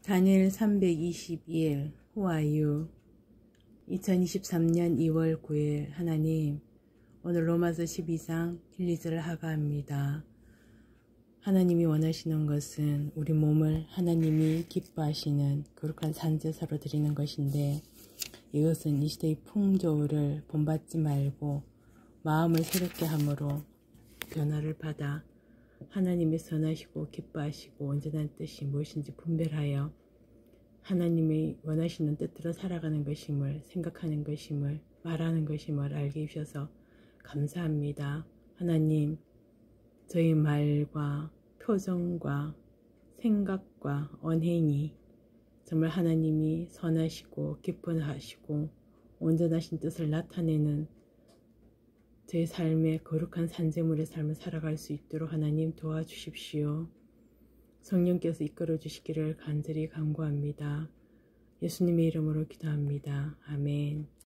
다니엘 322일 Who are you? 2023년 2월 9일 하나님, 오늘 로마서 12장 힐리즈를 하가합니다. 하나님이 원하시는 것은 우리 몸을 하나님이 기뻐하시는 거룩한 산제사로 드리는 것인데, 이것은 이 시대의 풍조를 본받지 말고 마음을 새롭게 함으로 변화를 받아 하나님의 선하시고 기뻐하시고 온전한 뜻이 무엇인지 분별하여 하나님이 원하시는 뜻대로 살아가는 것임을, 생각하는 것임을, 말하는 것임을 알게 해주셔서 감사합니다. 하나님, 저희 말과 표정과 생각과 언행이 정말 하나님이 선하시고 기뻐하시고 온전하신 뜻을 나타내는 제 삶의 거룩한 산재물의 삶을 살아갈 수 있도록 하나님 도와주십시오. 성령께서 이끌어 주시기를 간절히 간구합니다. 예수님의 이름으로 기도합니다. 아멘.